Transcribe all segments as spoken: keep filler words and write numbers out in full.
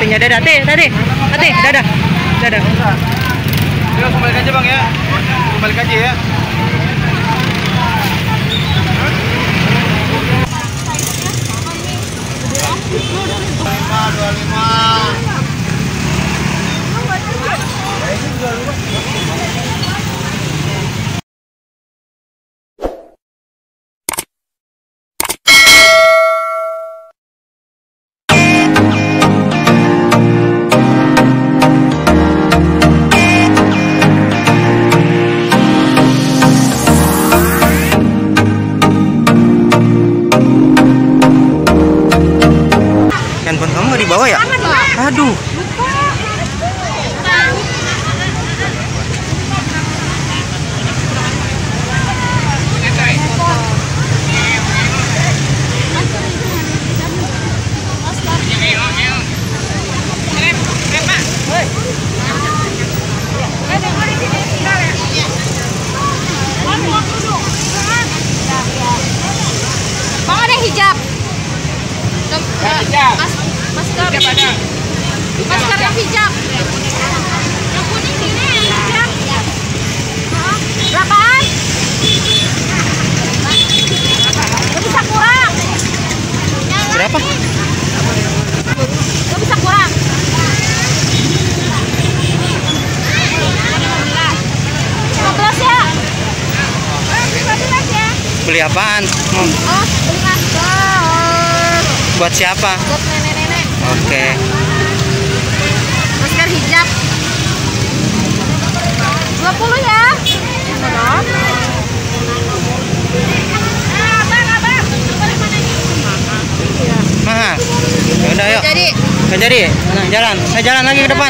waktunya. Dadah, teh, tadi, tadi, dadah, dadah. Yuk, kembali aja bang ya, kembali aja ya. lima, dua lima. Handphone kamu nggak dibawa ya? Aduh. Bang, ada hijab. Mas, masker. Masker yang hijab. Yang kuning ini yang hijab. Berapaan? Gak bisa kurang. Berapa? Gak bisa kurang. lima belas ya. lima belas ya. Beli apaan? Hmm. Oh, beli masker. Buat siapa? Buat nenek-nenek. Oke. Masker hijab dua puluh ya. Mahal. Ya udah yuk. Jadi Nggak jadi. Nah, jalan. Nah, jalan lagi ke depan.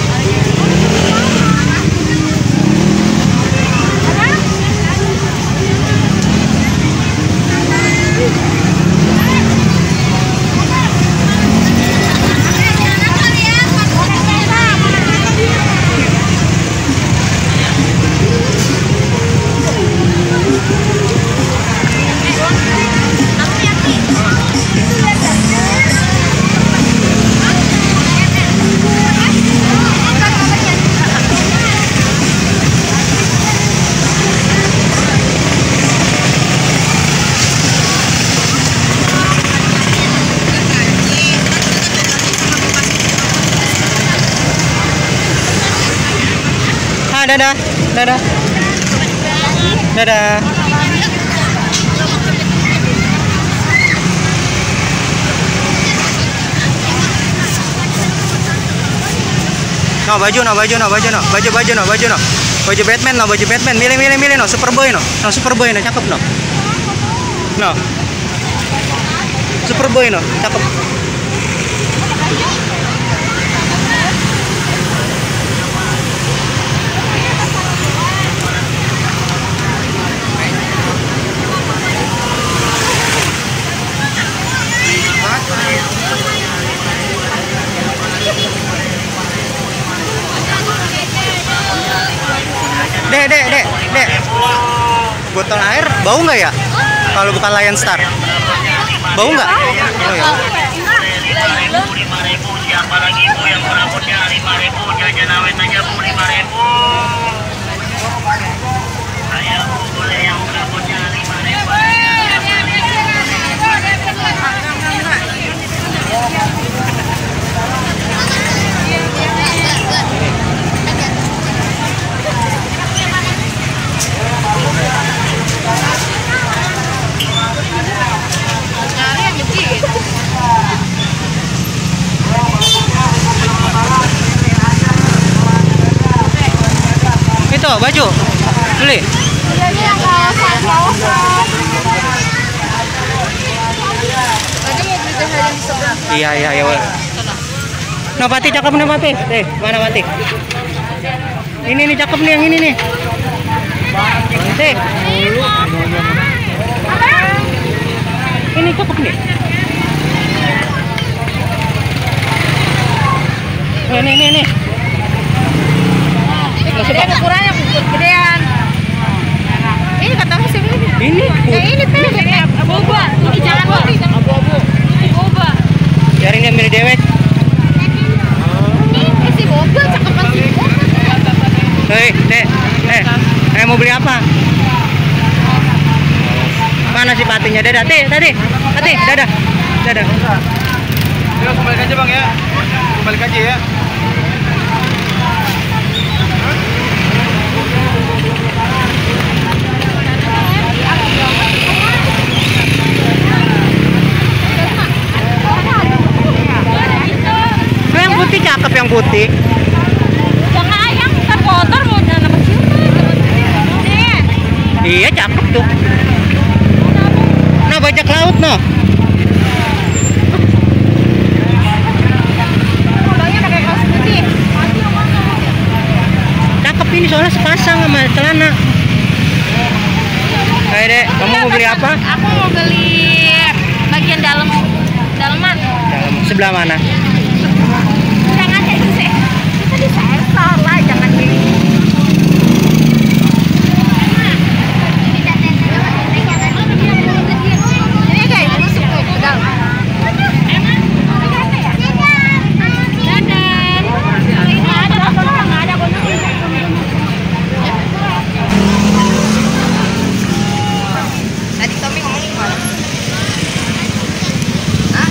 Ah, dadah, dadah, dadah. No baju, no baju, no baju, no baju, baju, no baju, no baju Batman, no baju Batman. Milih, milih, milih, no Superboy, no, no Superboy, no cakep, no, no Superboy, no cakep. Dek, dek, dek, dek. Botol air bau nggak ya? Kalau bukan Lion Star, bau nggak? Oh ya. lima ribu, siapa lagi bu yang merambutnya lima ribu, jajan awet aja bu lima ribu. Saya bu boleh yang merambutnya lima ribu. Itu baju beli. Iya iya iya. Nah, Pati cakep nih Pati. Eh, mana Pati? Ini nih cakep nih yang ini nih. Pati. Ini cakep nih. Oh, ini ini ini. Gedean ukurannya gedean. Ini kata musim ini. Ini. Yang ini teh abu-abu. Ini jangan abu-abu. Abu-abu. Abu-abu. Biarin dia milih dewek. Mau beli apa? Mana si patinya? Dadah, teh, tadi. Tadi, dadah. Dadah. Yuk, kembali aja bang ya. Kembali aja ya. Oh, yang putih cakep, yang putih. Jangan ayam ntar kotor mau jangan apa sih? Nih. Iya, cakep tuh. Nah, bajak laut noh. Abangnya pakai kaos putih. Cakep ini soalnya sepasang sama celana. Ayo dek, kamu mau beli apa? Aku mau beli bagian dalam dalaman. Dalam sebelah mana? Jangan jadi sih. Kita di sensor lah, jangan beli. Ini guys, masuk ke dalam. Tadi Tommy ngomong gimana? Hah?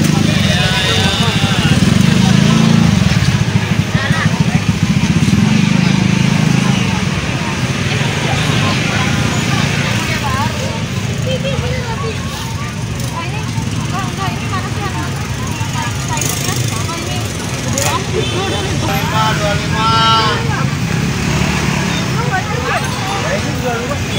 lima, dua puluh lima.